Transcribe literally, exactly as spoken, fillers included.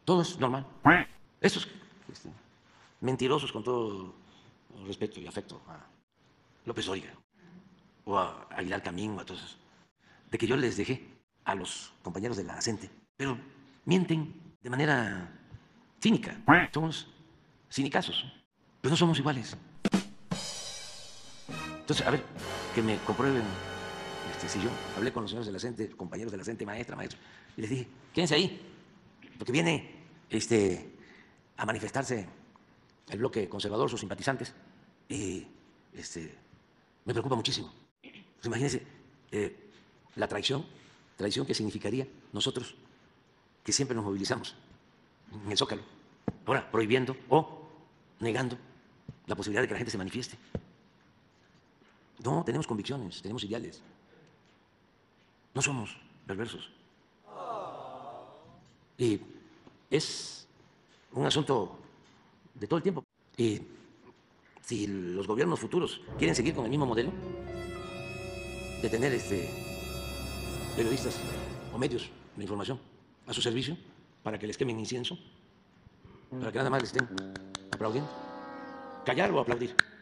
Todo es normal. Estos este, mentirosos, con todo respeto y afecto a López Dóriga o a Aguilar Camín o a todos esos, de que yo les dejé a los compañeros de la CENTE, pero mienten de manera cínica. Somos cinicazos, pero no somos iguales. Entonces, a ver, que me comprueben este, si yo hablé con los señores de la CENTE, compañeros de la CENTE, maestra, maestro, y les dije, quédense ahí, porque viene este, a manifestarse el bloque conservador, sus simpatizantes, y este, me preocupa muchísimo. Pues imagínense eh, la traición, traición que significaría nosotros, que siempre nos movilizamos en el Zócalo, ahora prohibiendo o negando la posibilidad de que la gente se manifieste. No, tenemos convicciones, tenemos ideales. No somos perversos. Y es un asunto de todo el tiempo. Y si los gobiernos futuros quieren seguir con el mismo modelo de tener este, periodistas o medios de información a su servicio para que les quemen incienso, para que nada más les estén aplaudiendo, callar o aplaudir.